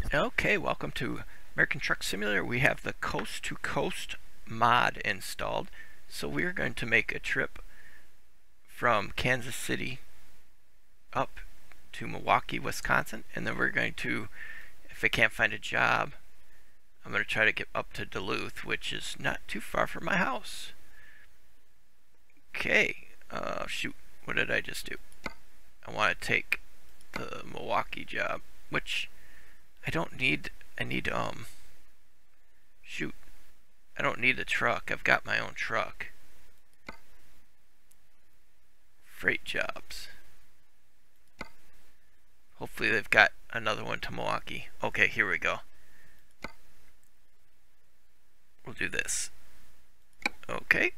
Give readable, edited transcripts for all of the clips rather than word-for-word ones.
Okay, welcome to American Truck Simulator. We have the Coast to Coast mod installed. So we're going to make a trip from Kansas City up to Milwaukee, Wisconsin, and then we're going to, if I can't find a job, I'm going to try to get up to Duluth, which is not too far from my house. Okay, shoot, what did I just do? I want to take the Milwaukee job, which I don't need. Shoot, I don't need a truck. I've got my own truck. Freight jobs. Hopefully they've got another one to Milwaukee. Okay, here we go. We'll do this. Okay.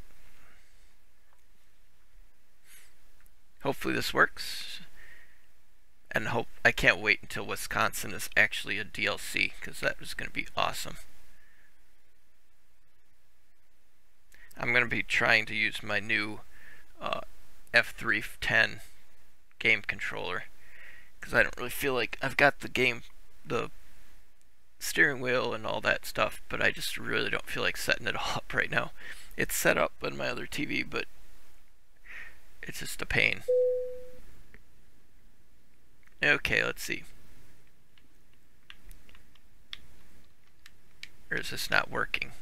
Hopefully this works. And I can't wait until Wisconsin is actually a DLC, because that is going to be awesome. I'm going to be trying to use my new F310 game controller, because I don't really feel like I've got the steering wheel and all that stuff, but I just really don't feel like setting it all up right now. It's set up on my other TV, but it's just a pain. Okay, let's see. Or is this not working?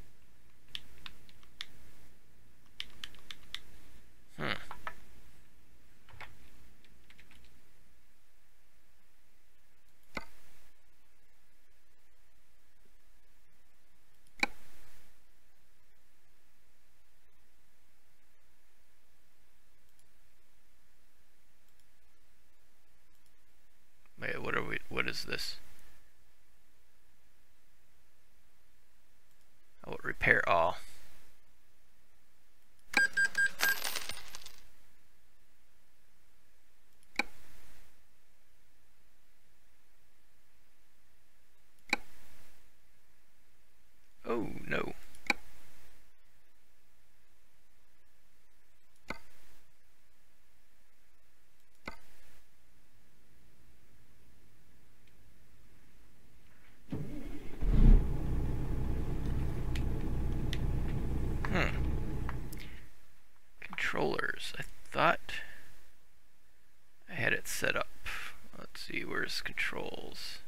Wait, what is this? Oh, repair all. Oh, no. Controllers. I thought I had it set up. Let's see, where's controls?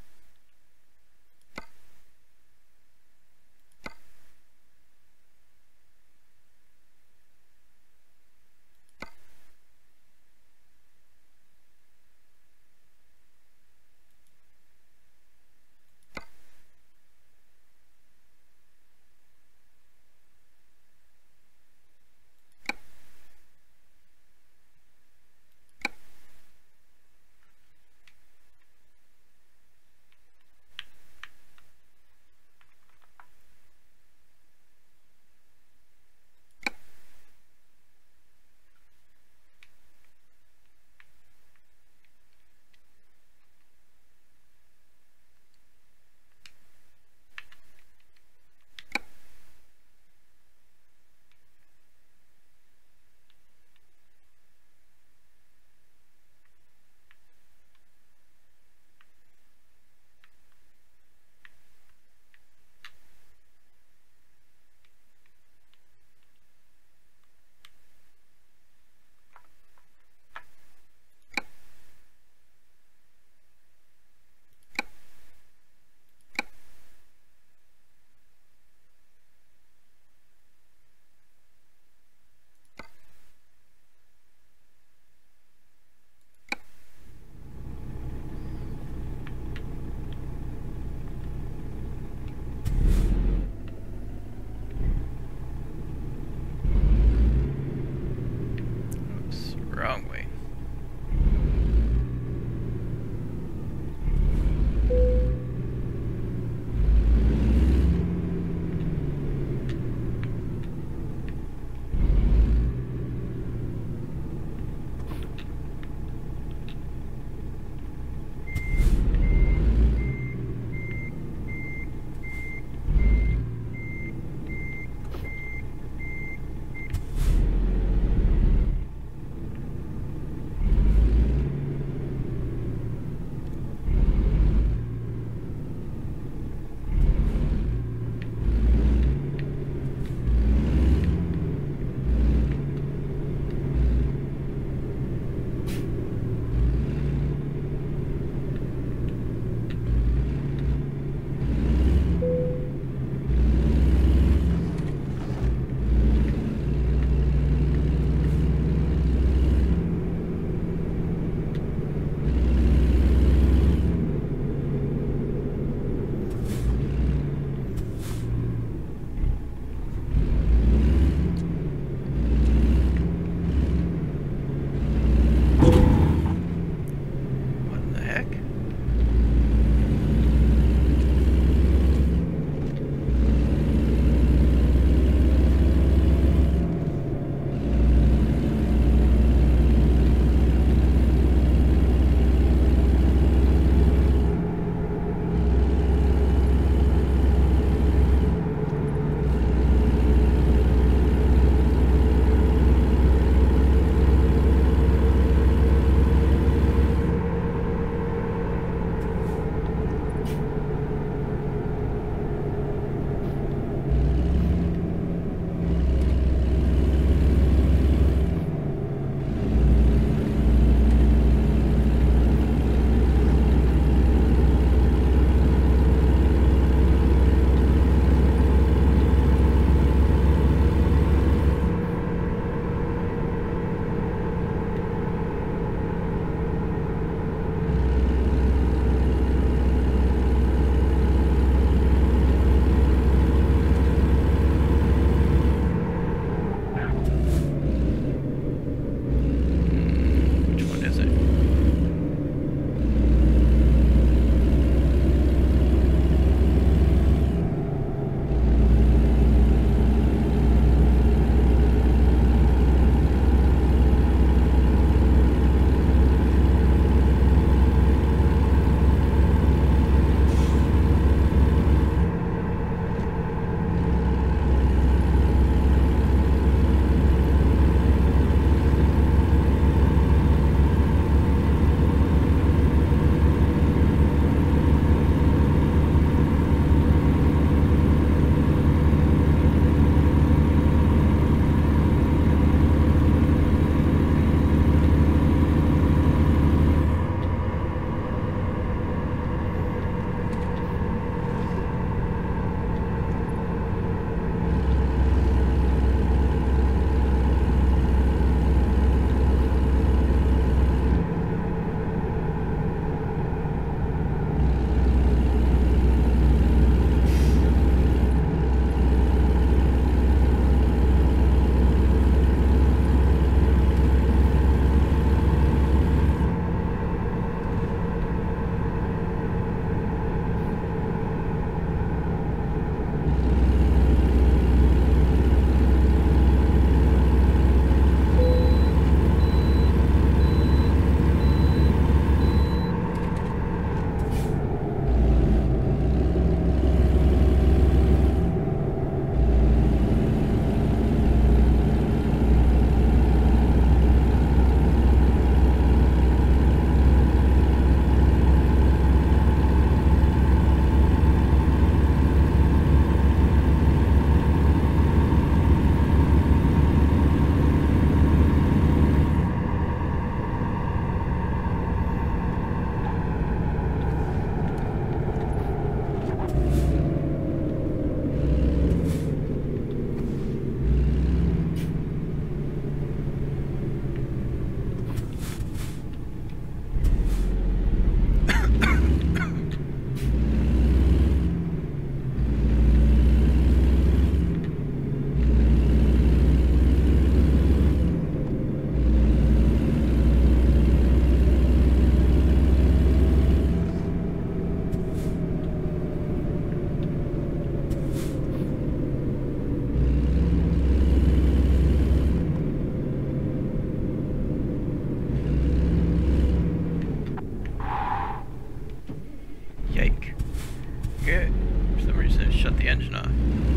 Yike. Good. For some reason it shut the engine off.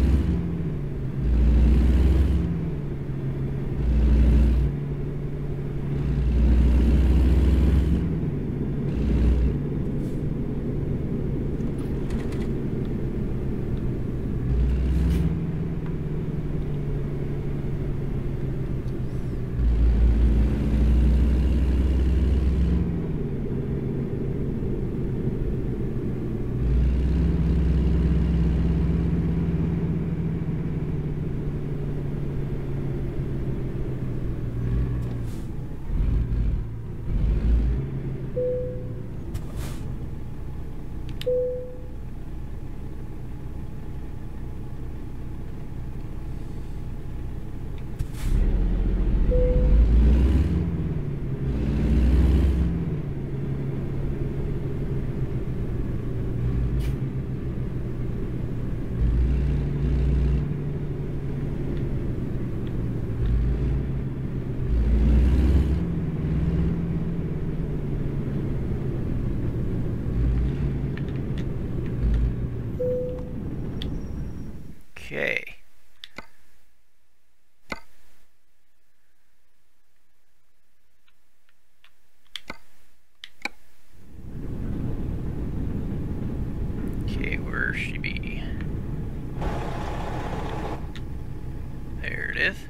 Okay. Okay, where she be? There it is.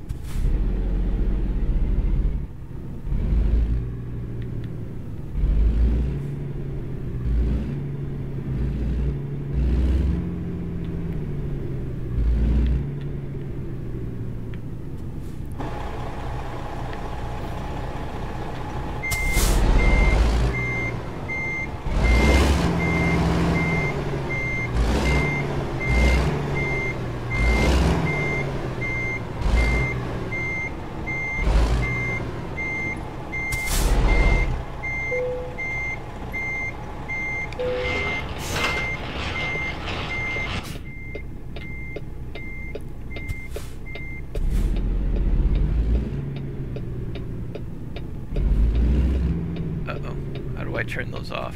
Uh-oh. How do I turn those off?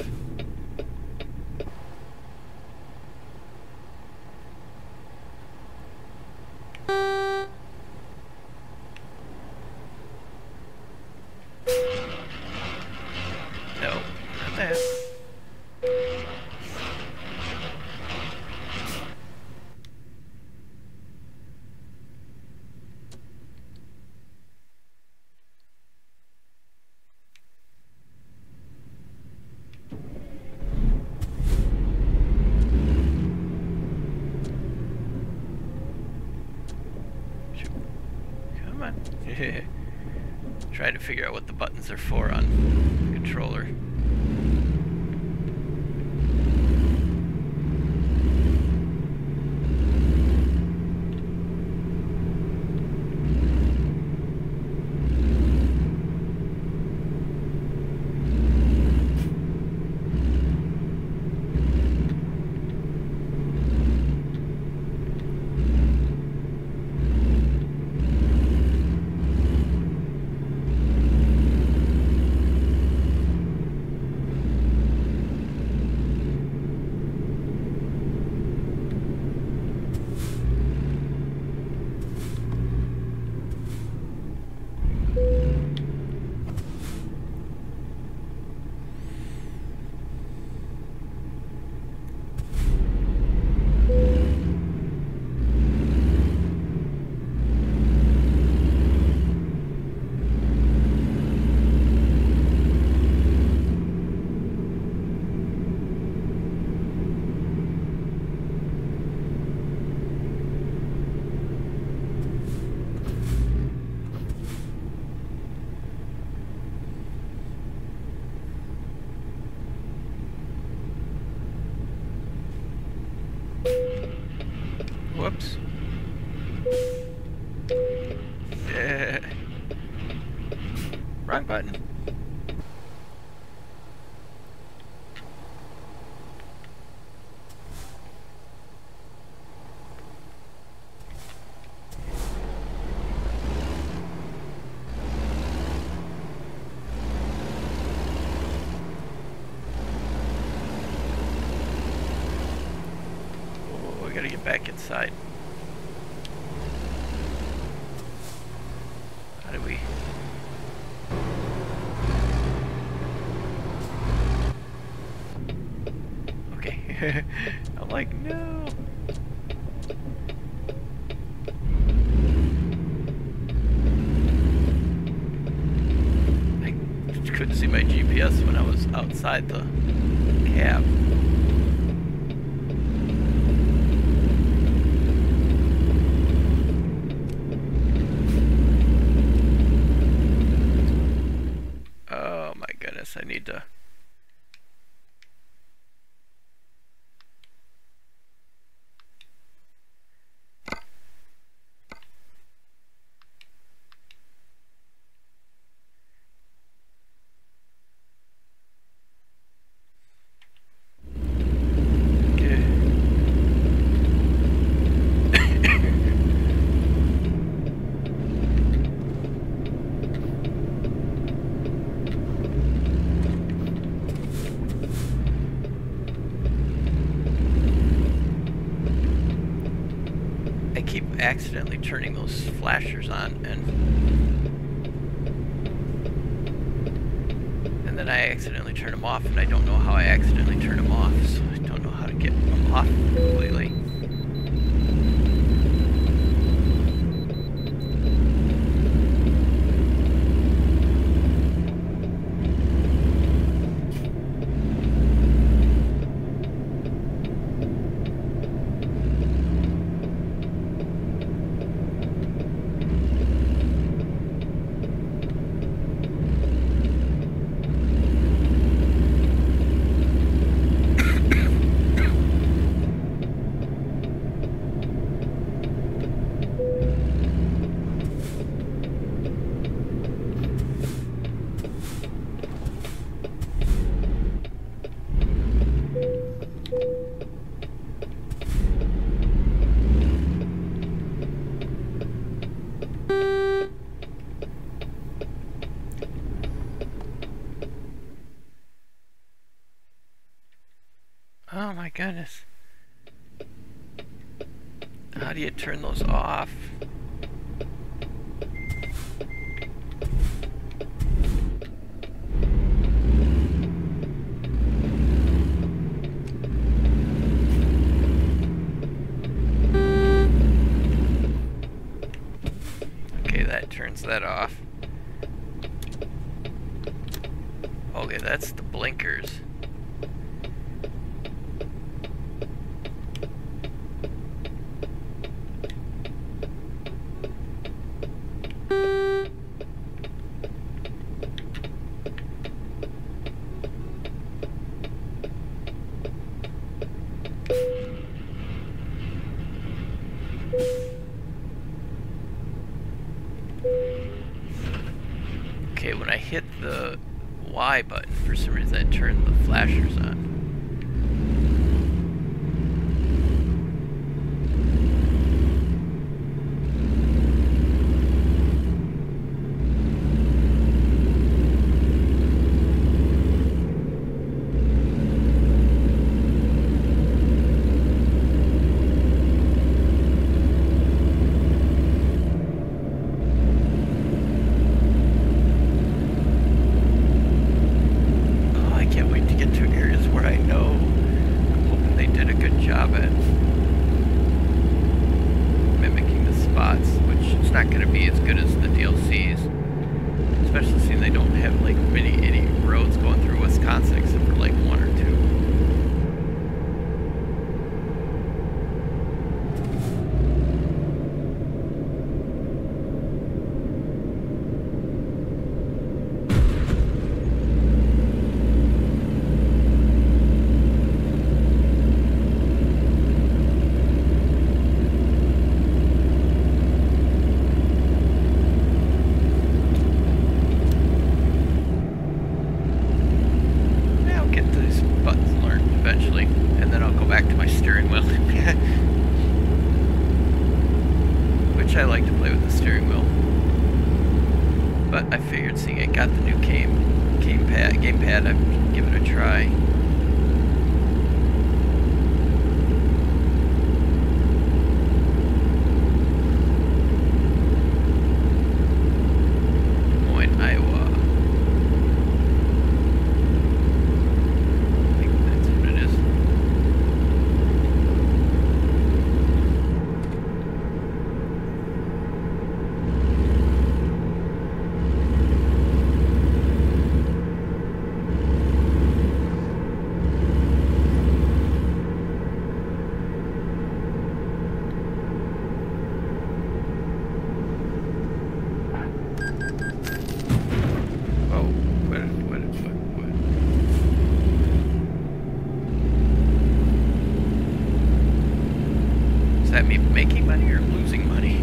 No, not that. Come on. Trying to figure out what the buttons are for on the controller. Whoops. Wrong button. we gotta get back inside. How do we... Okay. I'm like, no. I couldn't see my GPS when I was outside the cab. Oh my goodness, I need to... accidentally turning those flashers on, and then I accidentally turn them off, and I don't know how I accidentally turn them off, so I don't know how to get them off completely. Oh my goodness. How do you turn those off? Okay, that turns that off. Okay, that's the blinkers. Okay, when I hit the Y button, for some reason it turned the flashers on. Areas where that me making money or losing money?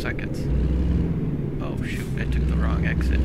seconds. Oh shoot, I took the wrong exit.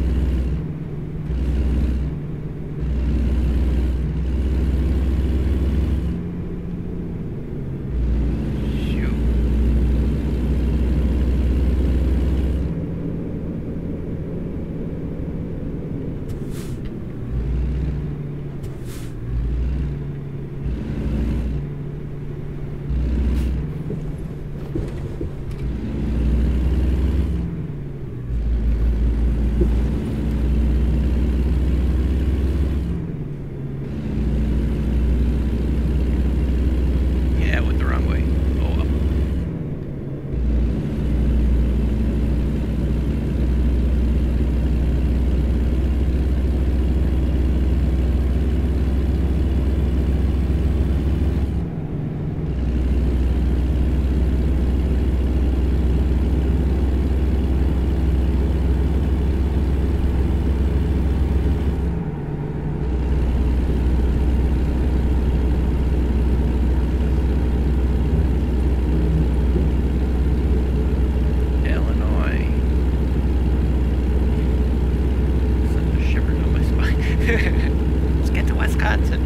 Let's get to Wisconsin.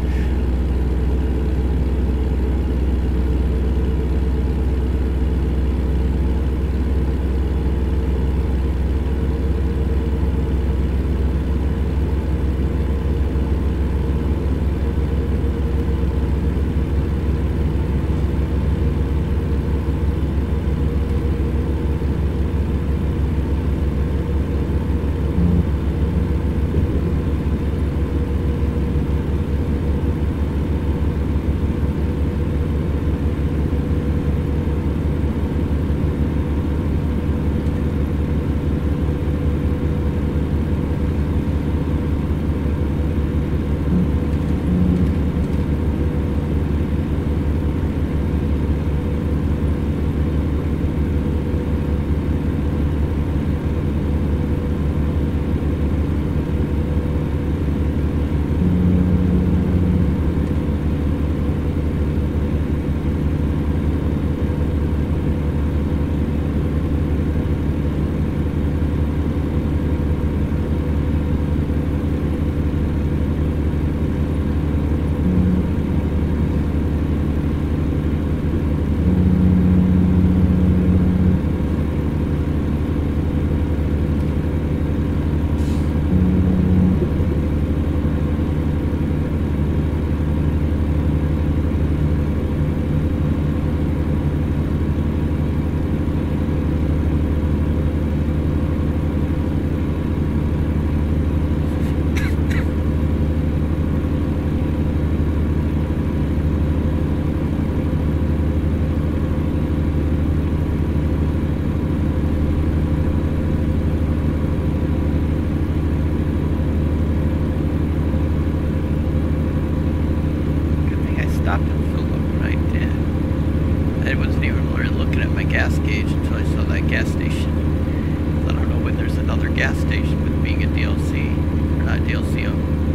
Gas gauge until I saw that gas station. I don't know when there's another gas station with being a DLC, or not DLC,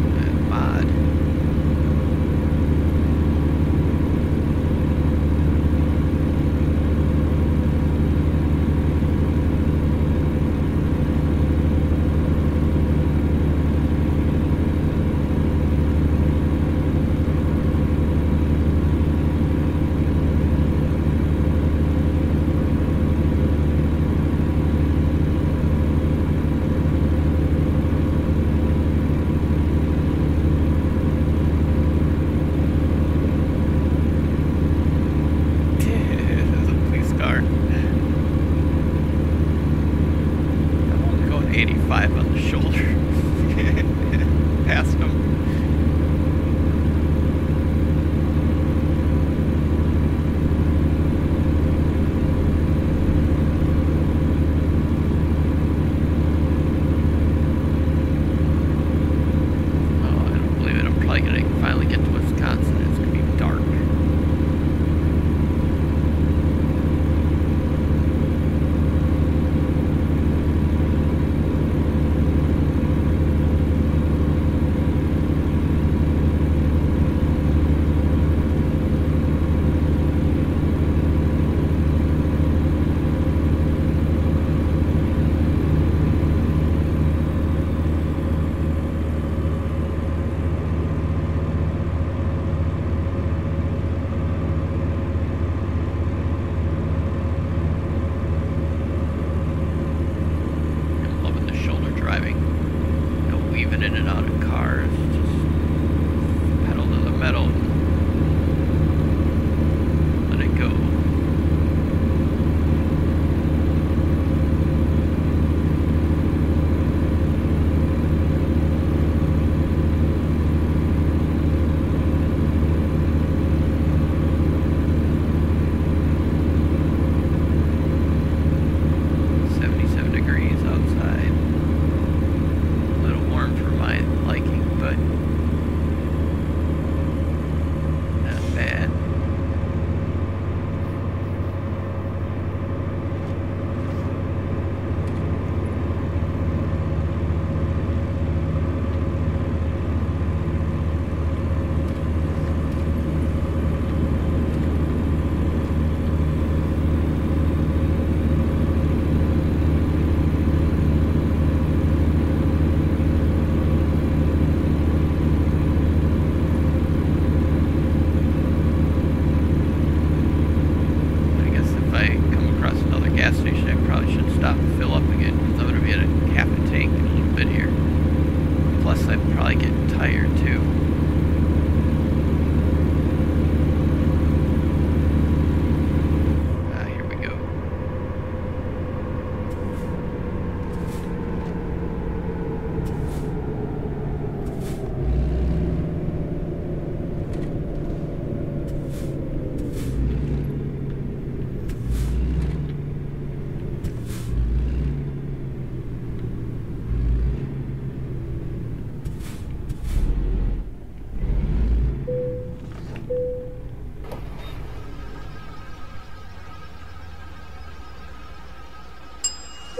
mod. On the shoulder. Past him. Oh, I don't believe it. I'm probably going to finally get to Wisconsin. It's going to be dark.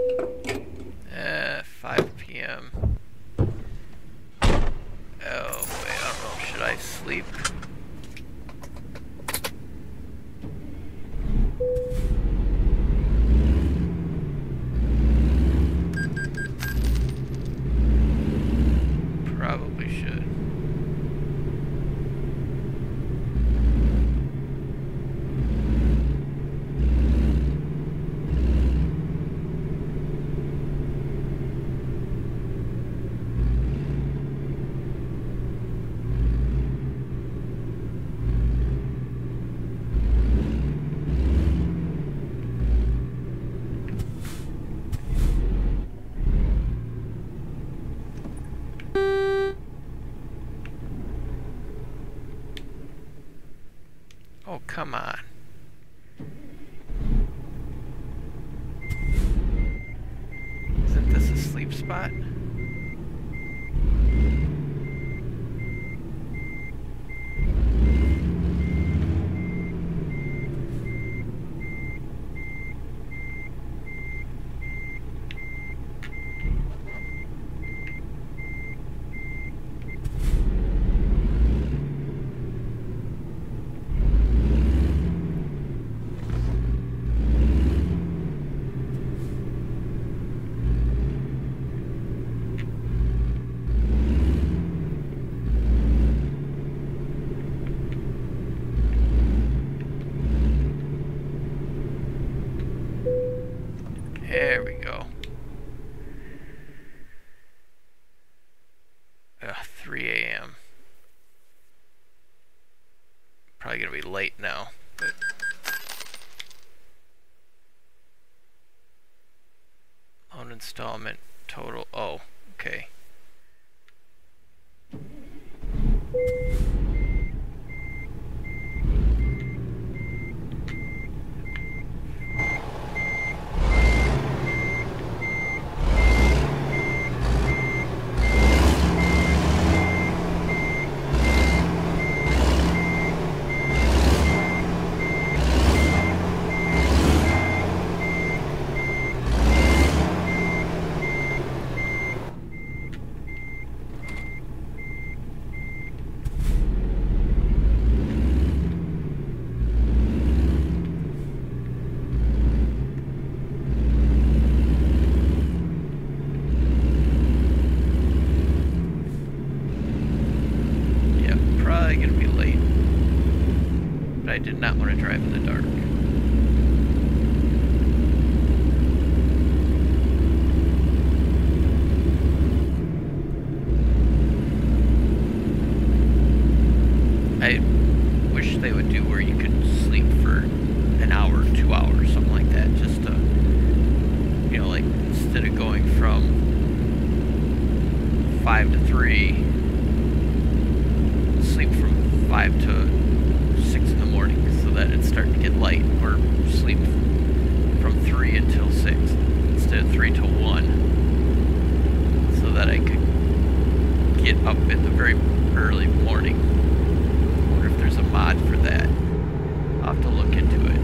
5 p.m. Oh boy, I don't know. Should I sleep? Probably should. Oh, come on. Isn't this a sleep spot? There we go. 3 a.m. Probably gonna be late now, but loan installment total. Oh, okay. I did not want to drive in the dark. I wish they would do where you could sleep for an hour, 2 hours, something like that, just to, you know, like instead of going from 5 to 3, sleep from 5 to 6 in the morning so that it's starting to get light, or sleep from 3 until 6 instead of 3 till 1, so that I could get up in the very early morning. I wonder if there's a mod for that. I'll have to look into it.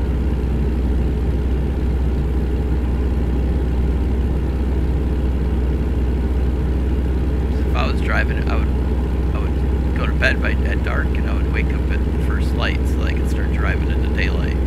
If I was driving it, I would go to bed at dark, and I would wake up at the first light so I could start driving in the daylight.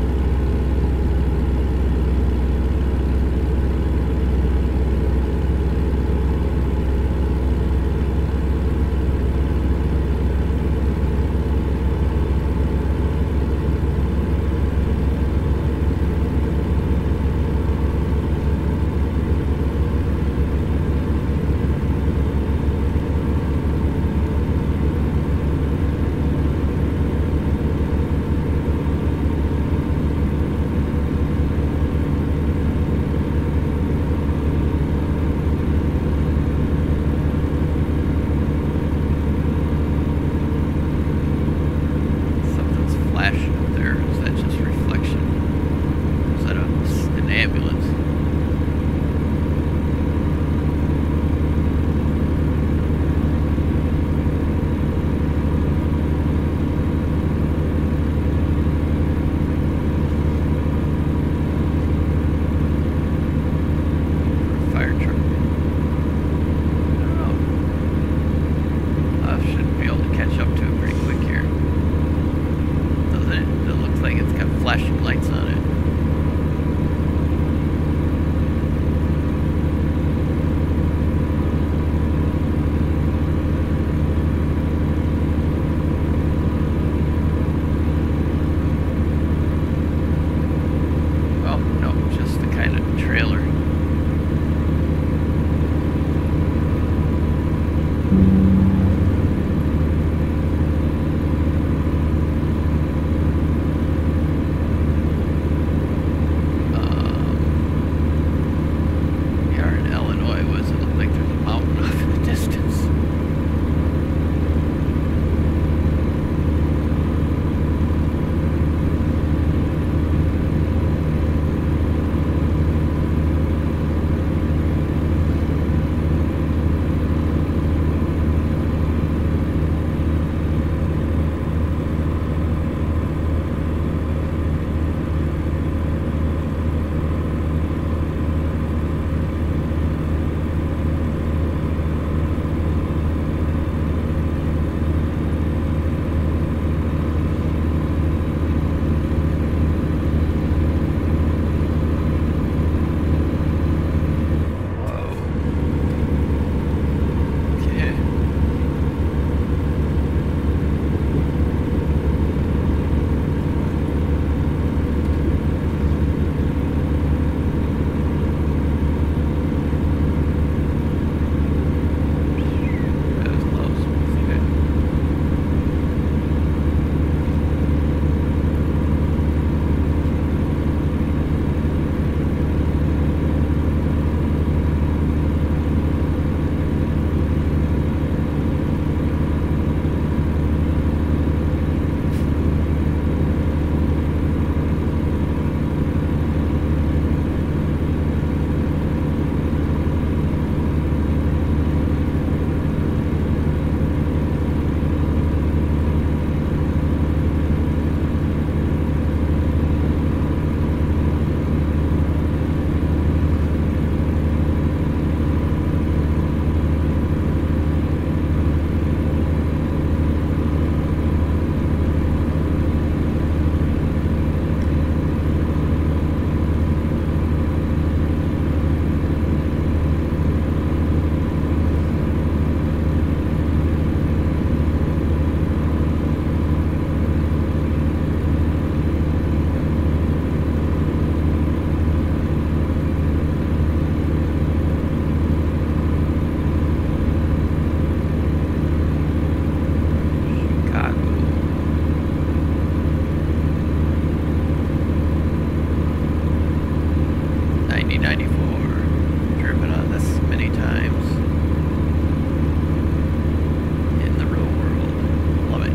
G920. Driven on this many times in the real world. Love it.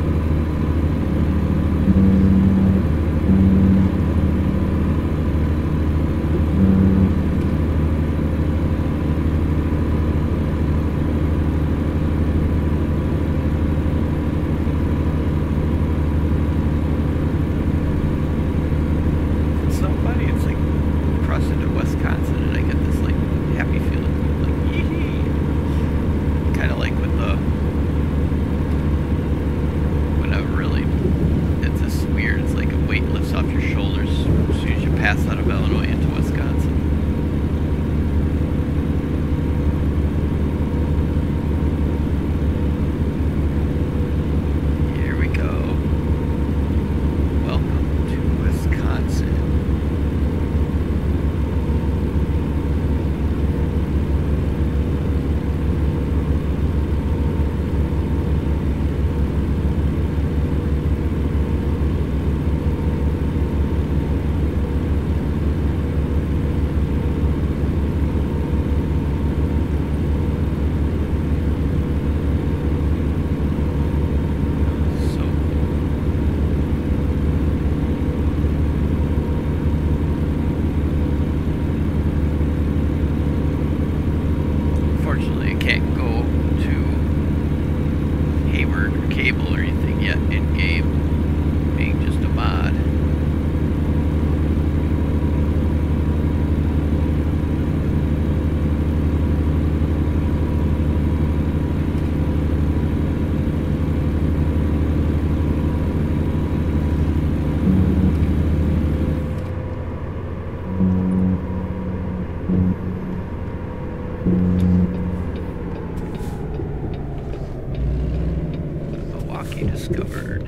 Discovered.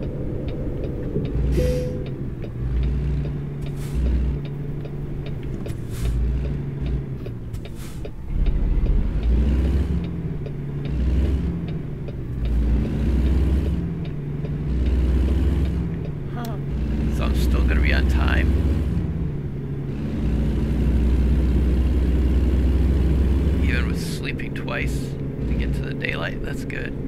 So I'm still gonna be on time. Even with sleeping twice to get to the daylight, that's good.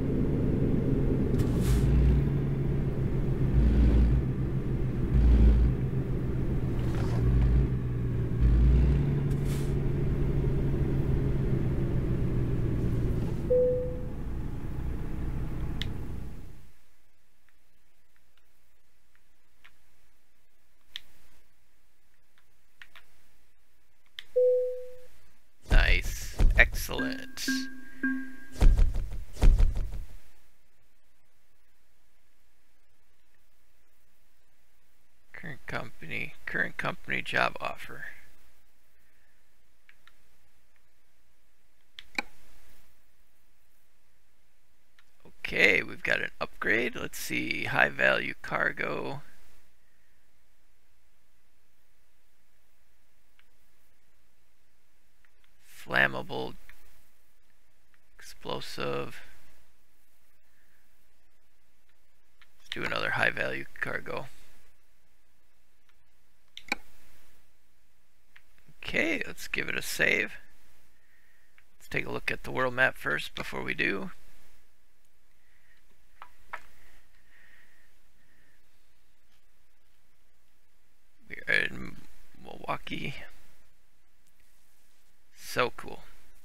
Nice. Excellent. Current company job offer. Okay, we've got an upgrade. Let's see, high value cargo. Flammable, explosive. Let's do another high value cargo. Okay, let's give it a save. Let's take a look at the world map first before we do. We are in Milwaukee. So cool.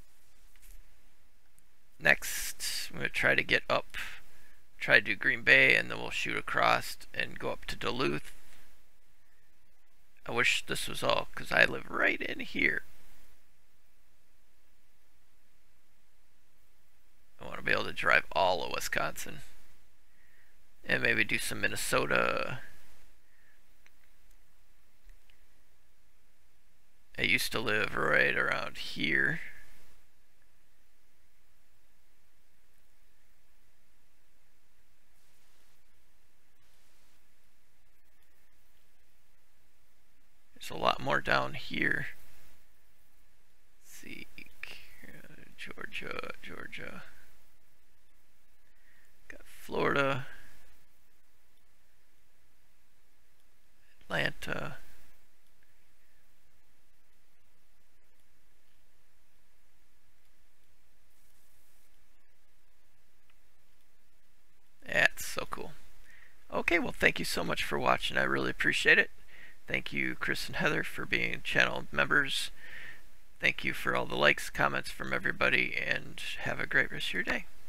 Next, I'm going to try to get up, try to do Green Bay, and then we'll shoot across and go up to Duluth. I wish this was all, because I live right in here. I want to be able to drive all of Wisconsin. And maybe do some Minnesota. I used to live right around here. There's a lot more down here. Let's see, Georgia. Got Florida, Atlanta. Okay, well, thank you so much for watching. I really appreciate it. Thank you, Chris and Heather, for being channel members. Thank you for all the likes, comments from everybody, and have a great rest of your day.